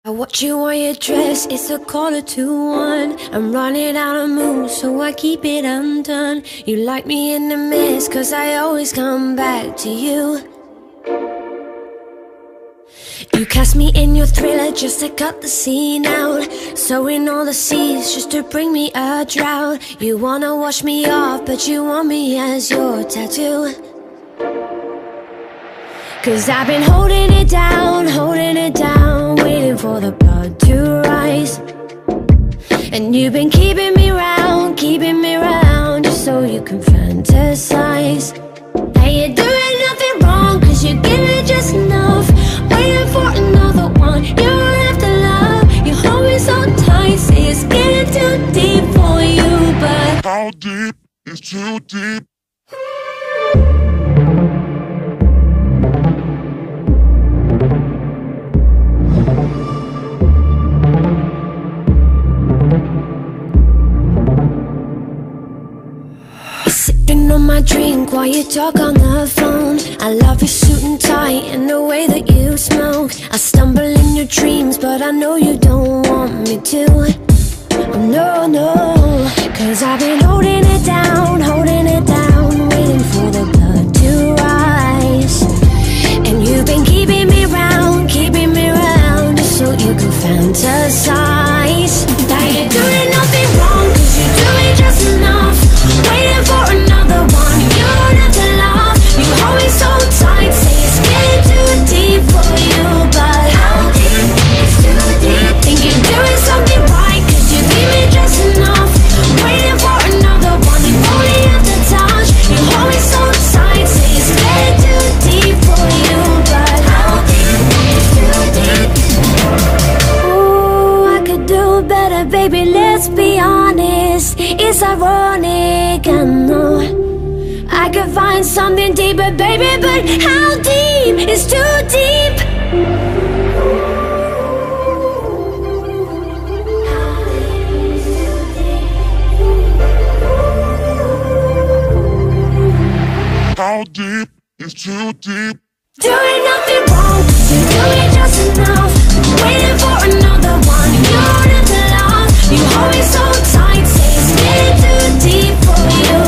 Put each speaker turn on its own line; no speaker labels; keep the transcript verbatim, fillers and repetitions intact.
I watch you wear your dress, it's a quarter to one. I'm running out of moves, so I keep it undone. You like me in the mess, cause I always come back to you. You cast me in your thriller just to cut the scene out, sowing all the seeds just to bring me a drought. You wanna wash me off, but you want me as your tattoo. Cause I've been holding it down, holding it down, waiting for the blood to rise. And you've been keeping me round, keeping me round, just so you can fantasize. And you're doing nothing wrong, cause you give it just enough, waiting for another one. You don't have to love, you hold me so tight, say it's getting too deep for you, but
how deep is too deep?
Sipping on my drink while you talk on the phone. I love your suit and tie and the way that you smoke. I stumble in your dreams, but I know you don't want me to. Oh no, no, cause I've been holding it down, holding it down, waiting for the blood to rise. And you've been keeping me round, keeping me round, just so you can fantasize. That you're doing nothing wrong, cause you're doing just enough, waiting for another one. You don't have to love, you hold me so tight, say it's getting too deep for you, but how deep is too deep? Think you're doing something right, cause you give me just enough, waiting for another one. You only have to touch, you hold me so tight, say it's getting too deep for you, but how deep is too deep? Ooh, I could do better, baby, let's be honest. It's ironic, I know I could find something deeper, baby, but how deep is too deep?
How deep is too deep?
Doing nothing wrong, you're doing just enough, waiting for another one. You don't have to love, you hold me so tight, say it's getting too deep for you.